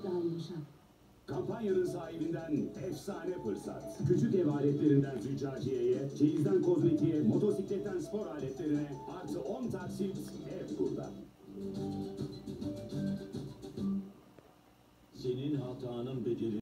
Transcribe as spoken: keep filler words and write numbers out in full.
daha yumuşak. Kampanyanın sahibinden efsane fırsat. Küçük ev aletlerinden züccaciyeye, çeyizden kozmetiğe, motosikletten spor aletlerine artı on taksit hep burada. Senin hatanın bedeli